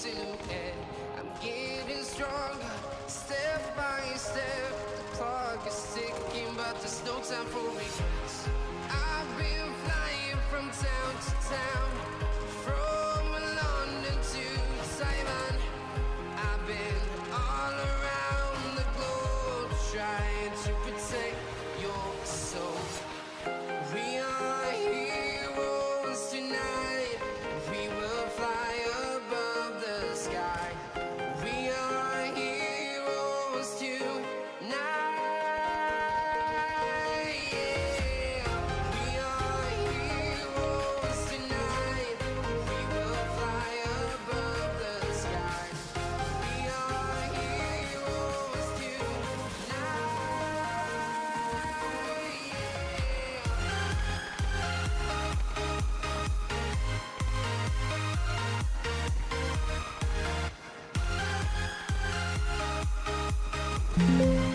silhouette. I'm getting stronger, step by step. The clock is ticking, but there's no time for regrets. I've been flying from town to town, from London to Taiwan. I've been all around the globe, trying to protect your soul. We are heroes tonight. We will fly above the sky. We are heroes tonight. Yeah. We are heroes tonight. We will fly above the sky. We are heroes tonight. Yeah.